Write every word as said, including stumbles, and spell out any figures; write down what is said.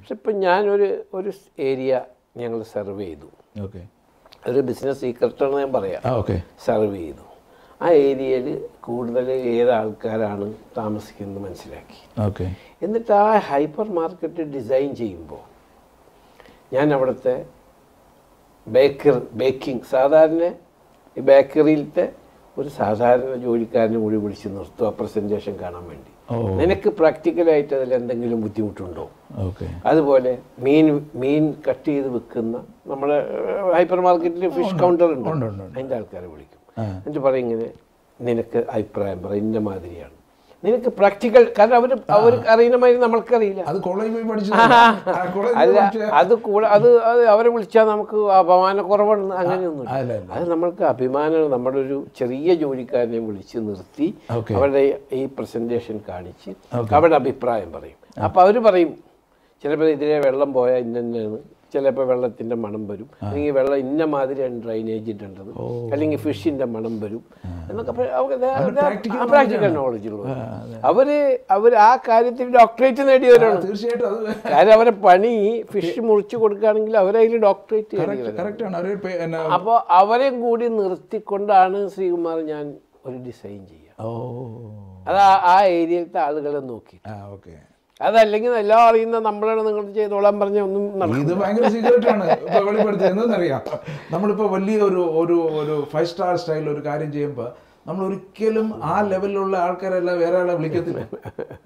പക്ഷെ ഇപ്പം ഞാനൊരു ഒരു ഏരിയ ഞങ്ങൾ സർവ് ചെയ്തു. ഓക്കെ. ഒരു ബിസിനസ് സീക്രട്ടാണെന്ന് ഞാൻ പറയാം. ഓക്കെ. സർവ് ചെയ്തു. ആ ഏരിയയിൽ കൂടുതൽ ഏത് ആൾക്കാരാണ് താമസിക്കുന്നത് മനസ്സിലാക്കി. ഓക്കെ. എന്നിട്ട് ആ ഹൈപ്പർ മാർക്കറ്റ് ഡിസൈൻ ചെയ്യുമ്പോൾ ഞാൻ അവിടുത്തെ ബേക്കർ ബേക്കിംഗ് സാധാരണ ഈ ബേക്കറിയിലത്തെ ഒരു സാധാരണ ജോലിക്കാരനെ കൂടി വിളിച്ച് നിർത്തുക പ്രസൻറ്റേഷൻ കാണാൻ വേണ്ടി. നിനക്ക് പ്രാക്ടിക്കലായിട്ട് അതിൽ എന്തെങ്കിലും ബുദ്ധിമുട്ടുണ്ടോ? ഓക്കെ. അതുപോലെ മീൻ മീൻ കട്ട് ചെയ്ത് വിൽക്കുന്ന നമ്മുടെ ഹൈപ്പർ മാർക്കറ്റിൽ ഫിഷ് കൗണ്ടർ ഉണ്ട്, അതിൻ്റെ ആൾക്കാരെ വിളിക്കും. എന്നിട്ട് പറയും ഇങ്ങനെ നിനക്ക് അഭിപ്രായം പറ, ഇന്ന മാതിരിയാണ് നിനക്ക് പ്രാക്ടിക്കൽ. കാരണം അവർ അവർ അറിയുന്ന മാതിരി നമ്മൾക്കറിയില്ല. അല്ല അത് കൂടെ അത് അത് അവരെ വിളിച്ചാൽ നമുക്ക് അപമാനക്കുറവുണ്ട് അങ്ങനെയൊന്നും. അത് നമ്മൾക്ക് അഭിമാനം. നമ്മുടെ ഒരു ചെറിയ ജോലിക്കാരനെ വിളിച്ച് നിർത്തി അവരുടെ ഈ പ്രസൻറ്റേഷൻ കാണിച്ച് അവരുടെ അഭിപ്രായം പറയും. അപ്പോൾ അവർ പറയും ചിലപ്പോൾ ഇതിലെ വെള്ളം പോയാൽ ഇന്നെന്നാണ്, ചിലപ്പോൾ വെള്ളത്തിൻ്റെ മണം വരും, അല്ലെങ്കിൽ വെള്ളം ഇന്ന മാതിരിയാണ് ഡ്രൈനേജ് ഇടേണ്ടത്, അല്ലെങ്കിൽ ഫിഷിൻ്റെ മണം വരും എന്നൊക്കെ പ്രാക്ടിക്കൽ നോളജ് ഉള്ളത്. അവര് അവർ ആ കാര്യത്തിൽ ഡോക്ടറേറ്റ് നേടിയവരാണ്. തീർച്ചയായിട്ടും. കാര്യം അവരെ പണി ഫിഷ് മുറിച്ച് കൊടുക്കുകയാണെങ്കിൽ അവരതിൽ ഡോക്ടറേറ്റ് നേടിയവരാണ്. അപ്പോൾ അവരെയും കൂടി നിർത്തിക്കൊണ്ടാണ് ശ്രീകുമാർ ഞാൻ ഒരു ഡിസൈൻ ചെയ്യുക. അത് ആ ഏരിയയിലത്തെ ആളുകളെ നോക്കി. അതല്ലെങ്കിൽ എല്ലാം അറിയുന്ന നമ്മളാണ് നിങ്ങൾ ചെയ്തോളാൻ പറഞ്ഞ ഒന്നും. ഇത് ഭയങ്കര സീക്രട്ടാണ് വെളിപ്പെടുത്തുന്നറിയാം. നമ്മളിപ്പോൾ വലിയ ഒരു ഒരു ഒരു ഫൈവ് സ്റ്റാർ സ്റ്റൈൽ ഒരു കാര്യം ചെയ്യുമ്പോൾ നമ്മൾ ഒരിക്കലും ആ ലെവലിലുള്ള ആൾക്കാരെല്ലാം വേറെ ആളെ വിളിക്കത്തില്ല.